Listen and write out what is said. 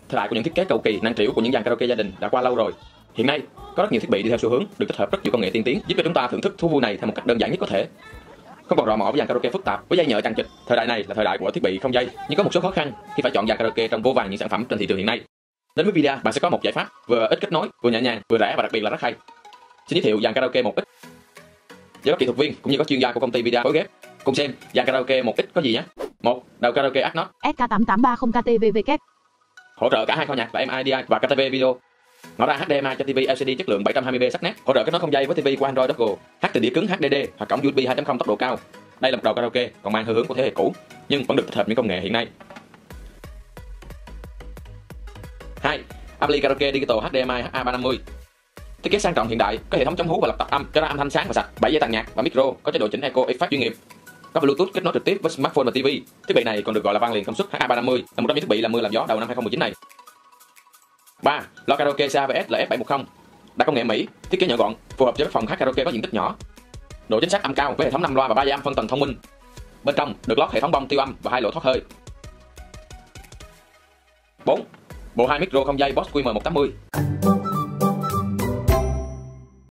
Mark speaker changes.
Speaker 1: Thời đại của những thiết kế cầu kỳ, năng trĩu của những dàn karaoke gia đình đã qua lâu rồi. Hiện nay, có rất nhiều thiết bị đi theo xu hướng, được tích hợp rất nhiều công nghệ tiên tiến, giúp cho chúng ta thưởng thức thú vui này theo một cách đơn giản nhất có thể. Không còn rò mò với dàn karaoke phức tạp với dây nhợ chằng chịt. Thời đại này là thời đại của thiết bị không dây, nhưng có một số khó khăn khi phải chọn dàn karaoke trong vô vàn những sản phẩm trên thị trường hiện nay. Đến với video, bạn sẽ có một giải pháp vừa ít kết nối, vừa nhẹ nhàng, vừa rẻ và đặc biệt là rất hay. Xin giới thiệu dàn karaoke 1X với các kỹ thuật viên cũng như các chuyên gia của công ty Video phối ghép. Cùng xem dàn karaoke 1X có gì nhé. 1. Đầu karaoke Atnos
Speaker 2: SK8830KTVV.
Speaker 1: hỗ trợ cả hai kho nhạc là MIDI và KTV video. Ngõ ra HDMI cho TV LCD chất lượng 720p sắc nét, hỗ trợ kết nối không dây với TV của Android Double, hát từ đĩa cứng HDD hoặc cổng USB 2.0 tốc độ cao. Đây là một đầu karaoke còn mang hơi hướng của thế hệ cũ nhưng vẫn được tích hợp những công nghệ hiện nay. 2. Ampli Karaoke Digital HDMI HA350. Thiết kế sang trọng hiện đại, có hệ thống chống hú và lọc tập âm cho ra âm thanh sáng và sạch, 7 dây tàn nhạc và micro có chế độ chỉnh echo effect chuyên nghiệp. Có Bluetooth kết nối trực tiếp với smartphone và TV. Thiết bị này còn được gọi là vang liền công suất HA350, là một trong những thiết bị làm mưa làm gió đầu năm 2019 này. 3. Loa karaoke CAVS LF710, đạt công nghệ Mỹ, thiết kế nhỏ gọn, phù hợp cho các phòng hát karaoke có diện tích nhỏ. Độ chính xác âm cao với hệ thống 5 loa và 3 dây âm phân tầng thông minh. Bên trong được lót hệ thống bông tiêu âm và 2 lỗ thoát hơi. 4. Bộ 2 micro không dây Bosch QM180.